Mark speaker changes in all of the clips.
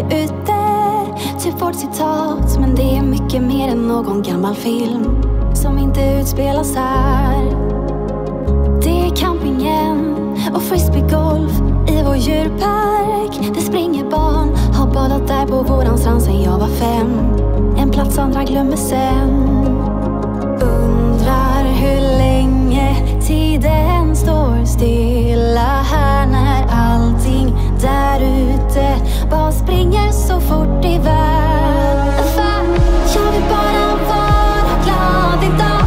Speaker 1: är ute, typ vårt citat. Men det är mycket mer än någon gammal film som inte utspelas här. Det är campingen och frisbeegolf i vår djurpark. Det springer barn, har badat där på våran strand sen jag var 5. En plats andra glömmer sen. Undrar hur länge tiden står stilla här när allting där ute bara springer så fort iväg. Jag vill bara vara glad idag.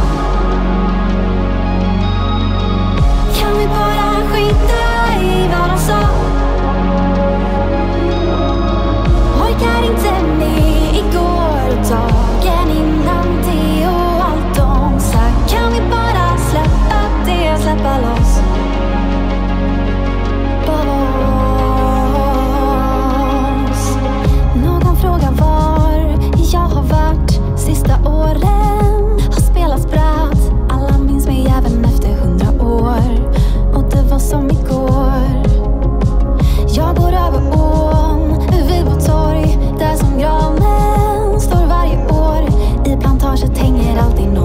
Speaker 1: Kan vi bara skita i vad de sa? Orkar inte med igår och dagen innan det och allt de sagt. Kan vi bara släppa det, släppa loss? Någon frågar var jag har varit sista åren. Har spelat spratt, alla minns mig även efter 100 år. Och det var som igår. Jag bor över ån, vid vårt torg, där som granen står varje år. I plantaget hänger alltid någon